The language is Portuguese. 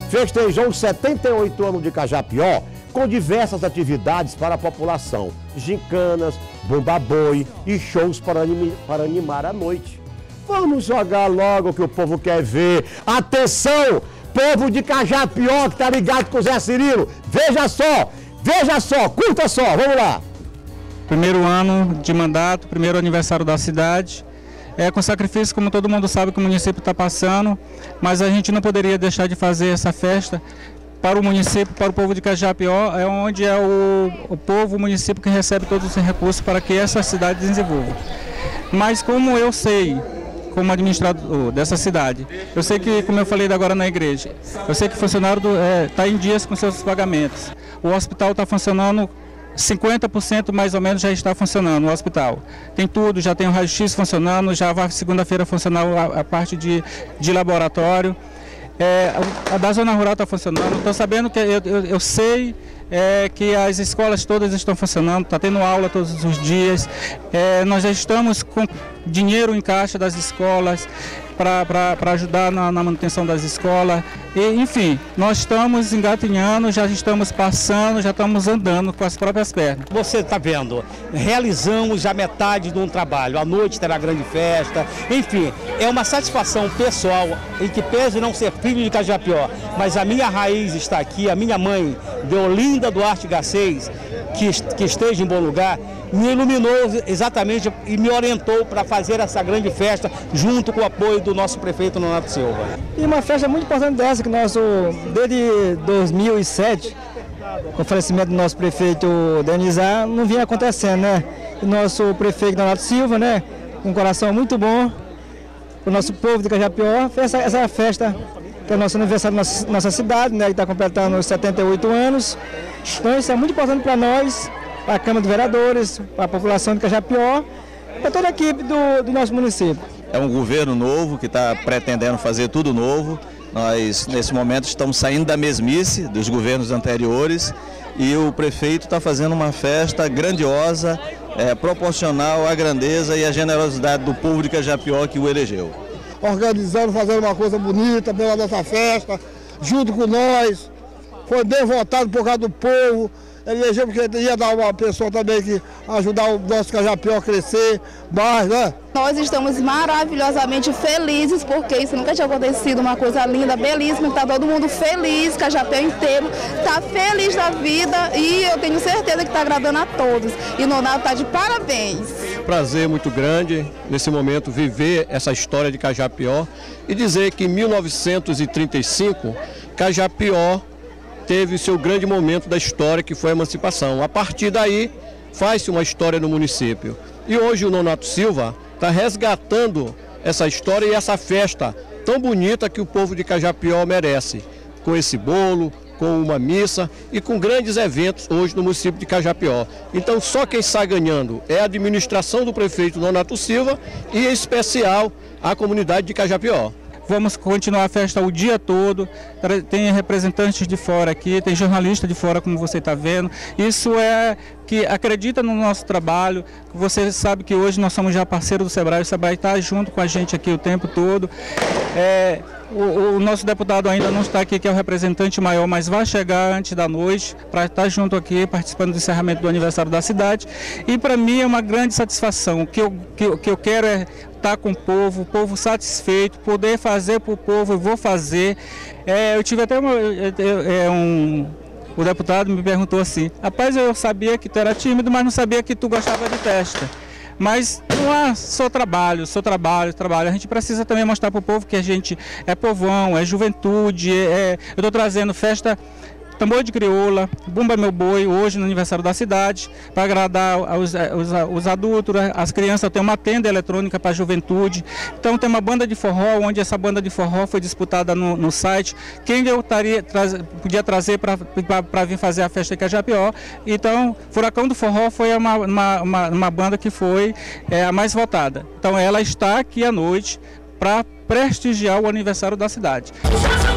festejou os 78 anos de Cajapió com diversas atividades para a população, gincanas, bumba-boi e shows para animar a noite. Vamos jogar logo o que o povo quer ver. Atenção, povo de Cajapió que tá ligado com o Zé Cirilo. Veja só, curta só, vamos lá. Primeiro ano de mandato, primeiro aniversário da cidade. Com sacrifício, como todo mundo sabe que o município está passando, mas a gente não poderia deixar de fazer essa festa para o município, para o povo de Cajapió, onde é o povo, o município que recebe todos os recursos para que essa cidade desenvolva. Mas como eu sei, como administrador dessa cidade, eu sei que, como eu falei agora na igreja, eu sei que o funcionário está em dias com seus pagamentos. O hospital está funcionando, 50% mais ou menos já está funcionando no hospital. Tem tudo, já tem o raio-x funcionando, já vai segunda-feira funcionar a parte de laboratório. A da zona rural está funcionando, estou sabendo que eu sei que as escolas todas estão funcionando, está tendo aula todos os dias. Nós já estamos com dinheiro em caixa das escolas para ajudar na manutenção das escolas. Enfim, nós estamos engatinhando, já estamos passando, já estamos andando com as próprias pernas. Você está vendo, realizamos a metade de um trabalho, à noite terá grande festa, enfim, é uma satisfação pessoal, em que pese não ser filho de Cajapió, mas a minha raiz está aqui, a minha mãe, Deolinda Duarte Garcês, que esteja em bom lugar, me iluminou exatamente e me orientou para fazer essa grande festa junto com o apoio do nosso prefeito Nonato Silva. E uma festa muito importante dessa, que desde 2007, com o falecimento do nosso prefeito Denizar, não vinha acontecendo, né? O nosso prefeito Nonato Silva, né, com um coração muito bom, o nosso povo de Cajapió, fez essa festa, que é o nosso aniversário da nossa cidade, né, que está completando 78 anos. Então isso é muito importante para nós, para a Câmara de Vereadores, para a população de Cajapió, para toda a equipe do nosso município. É um governo novo que está pretendendo fazer tudo novo. Nós, nesse momento, estamos saindo da mesmice dos governos anteriores e o prefeito está fazendo uma festa grandiosa, proporcional à grandeza e à generosidade do povo de Cajapió que o elegeu. Organizando, fazendo uma coisa bonita pela nossa festa, junto com nós. Foi bem votado por causa do povo. Elegeu porque ia dar uma pessoa também que ajudar o nosso Cajapió a crescer mais, né? Nós estamos maravilhosamente felizes, porque isso nunca tinha acontecido, uma coisa linda, belíssima, está todo mundo feliz, Cajapió inteiro está feliz da vida e eu tenho certeza que está agradando a todos. E Nonato está de parabéns. Prazer muito grande, nesse momento, viver essa história de Cajapió e dizer que em 1935, Cajapió teve o seu grande momento da história, que foi a emancipação. A partir daí, faz-se uma história no município. E hoje o Nonato Silva está resgatando essa história e essa festa tão bonita que o povo de Cajapió merece. Com esse bolo, com uma missa e com grandes eventos hoje no município de Cajapió. Então só quem sai ganhando é a administração do prefeito Nonato Silva e, em especial, a comunidade de Cajapió. Vamos continuar a festa o dia todo, tem representantes de fora aqui, tem jornalista de fora, como você está vendo. Isso é que acredita no nosso trabalho. Você sabe que hoje nós somos já parceiros do Sebrae, o Sebrae está junto com a gente aqui o tempo todo. O nosso deputado ainda não está aqui, que é o representante maior, mas vai chegar antes da noite para estar junto aqui, participando do encerramento do aniversário da cidade. E para mim é uma grande satisfação. O que eu quero é estar com o povo satisfeito, poder fazer para o povo, eu vou fazer. Eu tive até o deputado me perguntou assim: rapaz, eu sabia que tu era tímido, mas não sabia que tu gostava de festa. Mas não é só trabalho. A gente precisa também mostrar para o povo que a gente é povão, é juventude. Eu estou trazendo festa, tambor de crioula, Bumba Meu Boi, hoje no aniversário da cidade, para agradar os adultos, as crianças. Tem uma tenda eletrônica para a juventude. Então tem uma banda de forró, onde essa banda de forró foi disputada no site. Quem eu podia trazer para vir fazer a festa em Cajapió. Então, Furacão do Forró foi uma banda que foi a mais votada. Então ela está aqui à noite para prestigiar o aniversário da cidade.